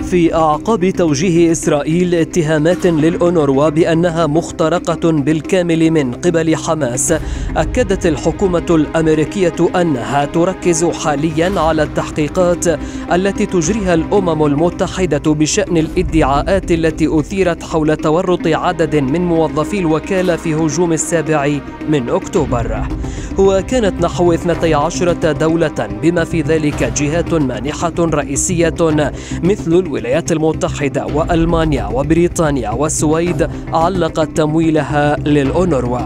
في أعقاب توجيه إسرائيل اتهامات للأونروا بأنها مخترقة بالكامل من قبل حماس، أكدت الحكومة الأمريكية أنها تركز حاليا على التحقيقات التي تجريها الأمم المتحدة بشأن الادعاءات التي أثيرت حول تورط عدد من موظفي الوكالة في هجوم 7 أكتوبر. وكانت نحو 12 دولة بما في ذلك جهات مانحة رئيسية مثل الولايات المتحدة وألمانيا وبريطانيا والسويد علقت تمويلها للأونروا.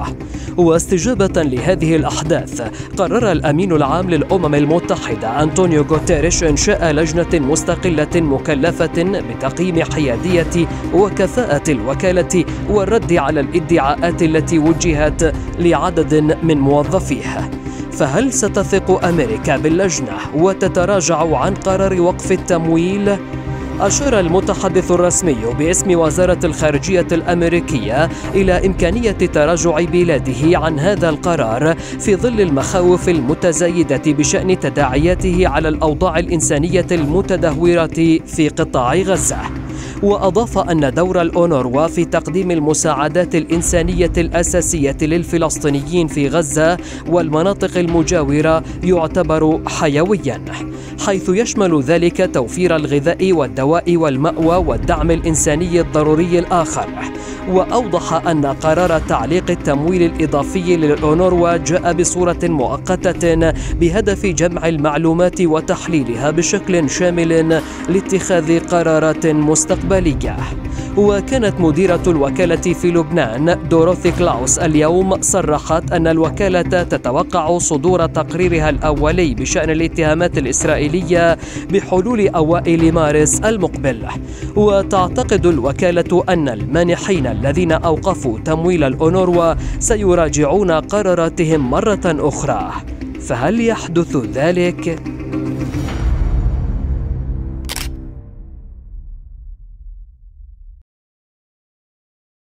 واستجابة لهذه الأحداث قرر الأمين العام للأمم المتحدة أنطونيو غوتيريش إنشاء لجنة مستقلة مكلفة بتقييم حيادية وكفاءة الوكالة والرد على الادعاءات التي وجهت لعدد من موظفيها. فهل ستثق أمريكا باللجنة وتتراجع عن قرار وقف التمويل؟ أشار المتحدث الرسمي باسم وزارة الخارجية الأمريكية إلى إمكانية تراجع بلاده عن هذا القرار في ظل المخاوف المتزايدة بشأن تداعياته على الأوضاع الإنسانية المتدهورة في قطاع غزة. وأضاف أن دور الأونروا في تقديم المساعدات الإنسانية الأساسية للفلسطينيين في غزة والمناطق المجاورة يعتبر حيويا، حيث يشمل ذلك توفير الغذاء والدواء والمأوى والدعم الإنساني الضروري الآخر. وأوضح أن قرار تعليق التمويل الإضافي للأونروا جاء بصورة مؤقتة بهدف جمع المعلومات وتحليلها بشكل شامل لاتخاذ قرارات مستقبلية. وكانت مديرة الوكالة في لبنان دوروثي كلاوس اليوم صرحت أن الوكالة تتوقع صدور تقريرها الأولي بشأن الاتهامات الإسرائيلية بحلول أوائل مارس المقبل. وتعتقد الوكالة أن المانحين الذين أوقفوا تمويل الأونروا سيراجعون قراراتهم مرة أخرى. فهل يحدث ذلك؟